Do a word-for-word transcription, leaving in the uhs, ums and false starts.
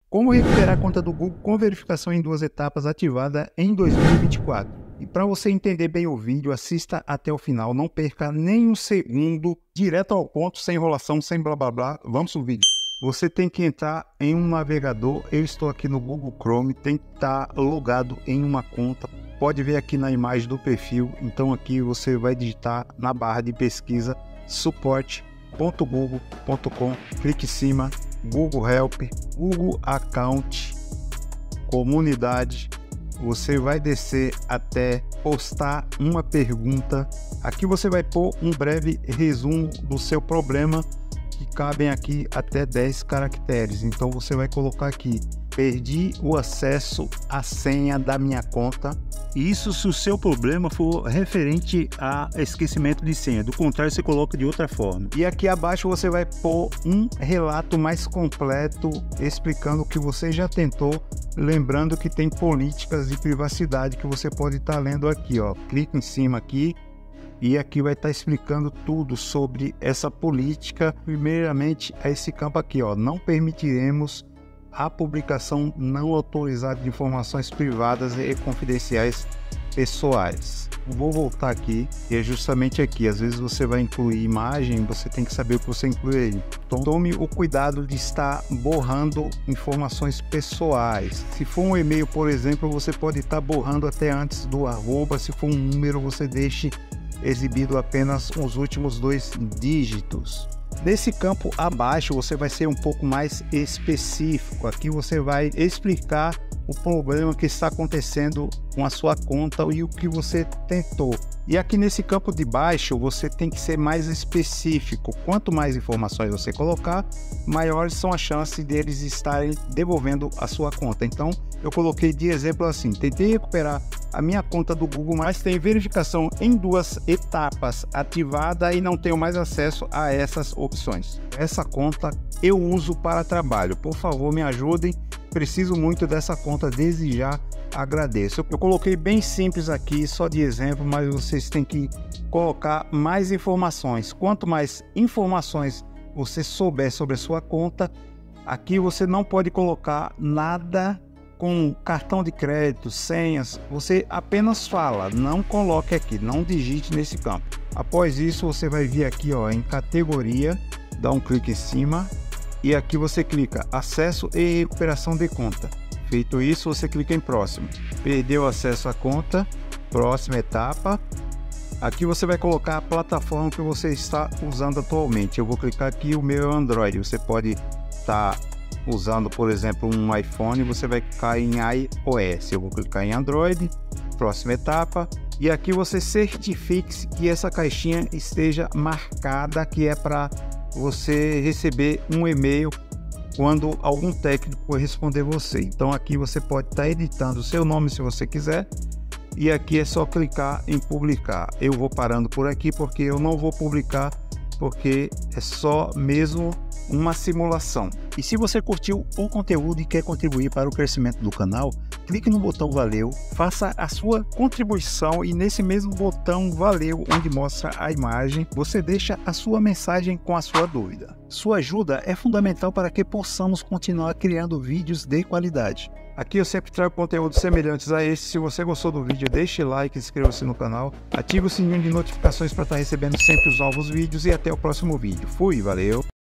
Como recuperar a conta do Google com verificação em duas etapas ativada em dois mil e vinte e quatro. E para você entender bem o vídeo, assista até o final, não perca nem um segundo, direto ao ponto, sem enrolação, sem blá blá blá. Vamos pro vídeo. Você tem que entrar em um navegador, eu estou aqui no Google Chrome, tem que estar logado em uma conta. Pode ver aqui na imagem do perfil, então aqui você vai digitar na barra de pesquisa suporte ponto google ponto com, clique em cima, Google Help, Google Account, comunidade, você vai descer até postar uma pergunta, aqui você vai pôr um breve resumo do seu problema, que cabem aqui até dez caracteres, então você vai colocar aqui, perdi o acesso à senha da minha conta. Isso se o seu problema for referente a esquecimento de senha, do contrário você coloca de outra forma. E aqui abaixo você vai pôr um relato mais completo explicando o que você já tentou, lembrando que tem políticas de privacidade que você pode estar lendo aqui, ó. Clica em cima aqui e aqui vai estar explicando tudo sobre essa política. Primeiramente a esse campo aqui, ó, não permitiremos a publicação não autorizada de informações privadas e confidenciais pessoais. Vou voltar aqui e é justamente aqui, às vezes você vai incluir imagem, você tem que saber o que você inclui aí. Então tome o cuidado de estar borrando informações pessoais. Se for um e-mail, por exemplo, você pode estar borrando até antes do arroba. Se for um número, você deixe exibido apenas os últimos dois dígitos. Nesse campo abaixo você vai ser um pouco mais específico, aqui você vai explicar o problema que está acontecendo com a sua conta e o que você tentou. E aqui nesse campo de baixo você tem que ser mais específico, quanto mais informações você colocar, maiores são as chances deles estarem devolvendo a sua conta. Então eu coloquei de exemplo assim, tentei recuperar a minha conta do Google, mas tem verificação em duas etapas ativada e não tenho mais acesso a essas opções. Essa conta eu uso para trabalho, por favor me ajudem, preciso muito dessa conta desde já, agradeço. Eu coloquei bem simples aqui, só de exemplo, mas vocês têm que colocar mais informações. Quanto mais informações você souber sobre a sua conta, aqui você não pode colocar nada com cartão de crédito, senhas, você apenas fala, não coloque aqui, não digite nesse campo. Após isso você vai vir aqui, ó, em categoria, dá um clique em cima e aqui você clica acesso e recuperação de conta. Feito isso, você clica em próximo. Perdeu acesso à conta, próxima etapa. Aqui você vai colocar a plataforma que você está usando atualmente. Eu vou clicar aqui, o meu é Android, você pode estar usando, por exemplo, um iPhone, você vai clicar em iOS. Eu vou clicar em Android, próxima etapa, e aqui você certifique que essa caixinha esteja marcada, que é para você receber um e-mail quando algum técnico responder você. Então aqui você pode estar editando o seu nome se você quiser, e aqui é só clicar em publicar. Eu vou parando por aqui porque eu não vou publicar, porque é só mesmo uma simulação. E se você curtiu o conteúdo e quer contribuir para o crescimento do canal, clique no botão valeu, faça a sua contribuição e nesse mesmo botão valeu, onde mostra a imagem, você deixa a sua mensagem com a sua dúvida. Sua ajuda é fundamental para que possamos continuar criando vídeos de qualidade. Aqui eu sempre trago conteúdos semelhantes a esse. Se você gostou do vídeo, deixe like, inscreva-se no canal, ative o sininho de notificações para estar recebendo sempre os novos vídeos e até o próximo vídeo. Fui, valeu!